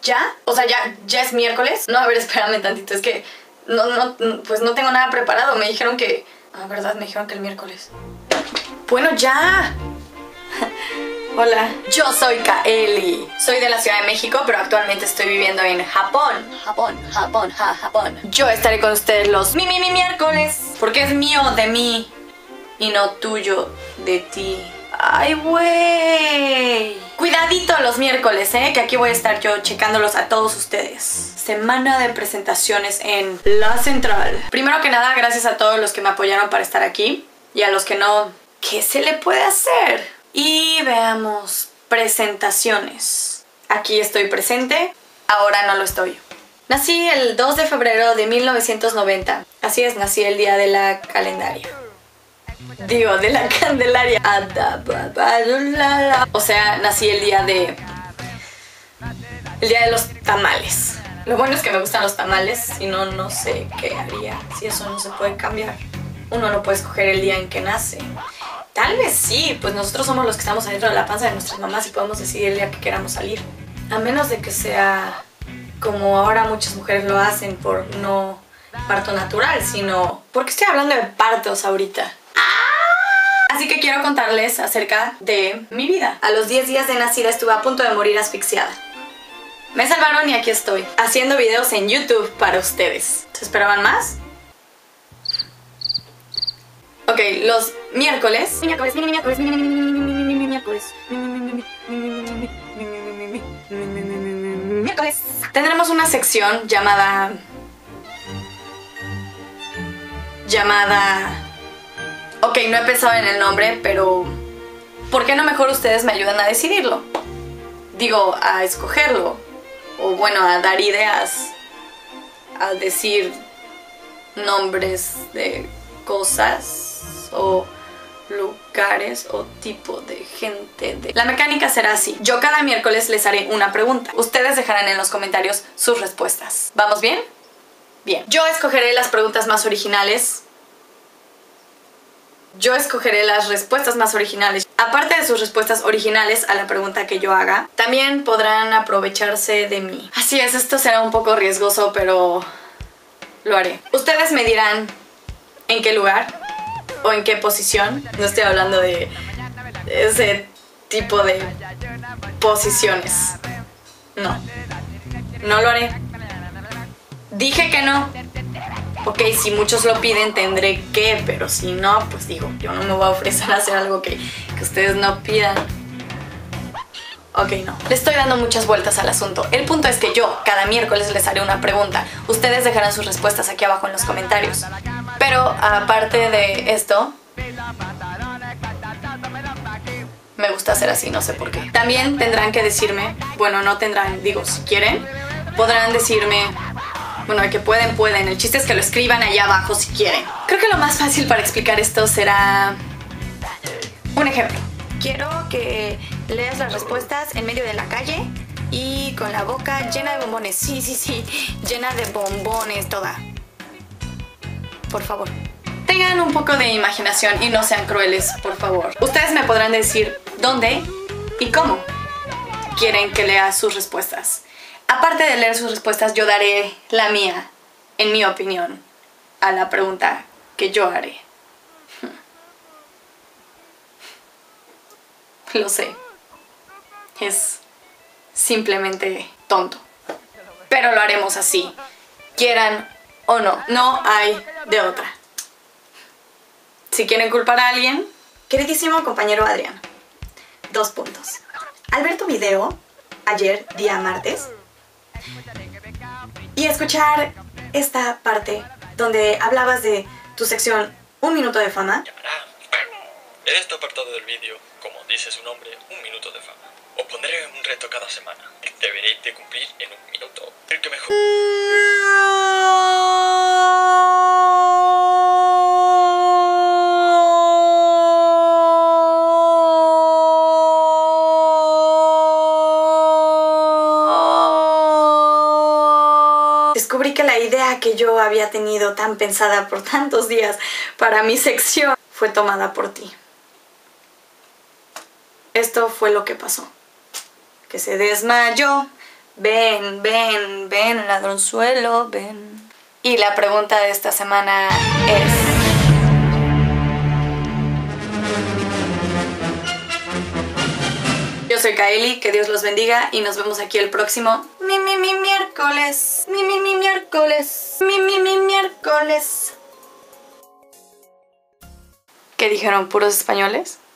¿Ya? O sea, ¿ya es miércoles? No, a ver, espérame tantito, es que pues no tengo nada preparado. Me dijeron que... Ah, ¿verdad? Me dijeron que el miércoles. Bueno, ya. Hola, yo soy Kaeli. Soy de la Ciudad de México, pero actualmente estoy viviendo en Japón. Japón. Yo estaré con ustedes los miércoles, porque es mío de mí y no tuyo de ti. Ay, güey. Cuidadito los miércoles, que aquí voy a estar yo checándolos a todos ustedes. Semana de presentaciones en La Central. Primero que nada, gracias a todos los que me apoyaron para estar aquí. Y a los que no, ¿qué se le puede hacer? Y veamos, presentaciones. Aquí estoy presente, ahora no lo estoy. Nací el 2 de febrero de 1990. Así es, nací el día de la calendaria. Digo, de la Candelaria. O sea, nací el día de los tamales. Lo bueno es que me gustan los tamales, si no, no sé qué haría. Si eso no se puede cambiar. Uno no puede escoger el día en que nace. Tal vez sí, pues nosotros somos los que estamos adentro de la panza de nuestras mamás y podemos decidir el día que queramos salir. A menos de que sea como ahora muchas mujeres lo hacen por no parto natural, sino... ¿Por qué estoy hablando de partos ahorita? Así que quiero contarles acerca de mi vida. A los 10 días de nacida estuve a punto de morir asfixiada. Me salvaron y aquí estoy, haciendo videos en YouTube para ustedes. ¿Se esperaban más? Ok, los miércoles tendremos una sección llamada... Ok, no he pensado en el nombre, pero... ¿por qué no mejor ustedes me ayudan a decidirlo? Digo, a escogerlo. O bueno, a dar ideas. A decir nombres de cosas o lugares o tipo de gente. La mecánica será así. Yo cada miércoles les haré una pregunta. Ustedes dejarán en los comentarios sus respuestas. ¿Vamos bien? Bien. Yo escogeré las preguntas más originales. Yo escogeré las respuestas más originales. Aparte de sus respuestas originales a la pregunta que yo haga, también podrán aprovecharse de mí. Así es, esto será un poco riesgoso, pero lo haré. Ustedes me dirán en qué lugar o en qué posición. No estoy hablando de ese tipo de posiciones. No lo haré. Dije que no. Ok, si muchos lo piden tendré que, pero si no, pues digo, yo no me voy a ofrecer a hacer algo que ustedes no pidan. Ok, no. Le estoy dando muchas vueltas al asunto. El punto es que yo cada miércoles les haré una pregunta. Ustedes dejarán sus respuestas aquí abajo en los comentarios. Pero aparte de esto, me gusta hacer así, no sé por qué. También tendrán que decirme, bueno, no tendrán, digo, si quieren, podrán decirme... Bueno, de que pueden. El chiste es que lo escriban allá abajo si quieren. Creo que lo más fácil para explicar esto será... un ejemplo. Quiero que leas las respuestas en medio de la calle y con la boca llena de bombones. Sí. Llena de bombones toda. Por favor. Tengan un poco de imaginación y no sean crueles, por favor. Ustedes me podrán decir dónde y cómo quieren que lea sus respuestas. Aparte de leer sus respuestas, yo daré la mía, en mi opinión, a la pregunta que yo haré. Lo sé. Es simplemente tonto. Pero lo haremos así, quieran o no. No hay de otra. Si quieren culpar a alguien, queridísimo compañero Adrián, 2 puntos. Al ver tu video, ayer, día martes, y escuchar esta parte donde hablabas de tu sección Un Minuto de Fama. En este apartado del vídeo, como dice su nombre, Un Minuto de Fama, os pondré un reto cada semana. Deberéis de cumplir en 1 minuto. El que mejor... Descubrí que la idea que yo había tenido tan pensada por tantos días para mi sección fue tomada por ti. Esto fue lo que pasó. Que se desmayó Ven, ven, ven, ladronzuelo, ven. Y la pregunta de esta semana es... Yo soy Kaeli, que Dios los bendiga y nos vemos aquí el próximo miércoles. Miércoles. Miércoles. ¿Qué dijeron? ¿Puros españoles?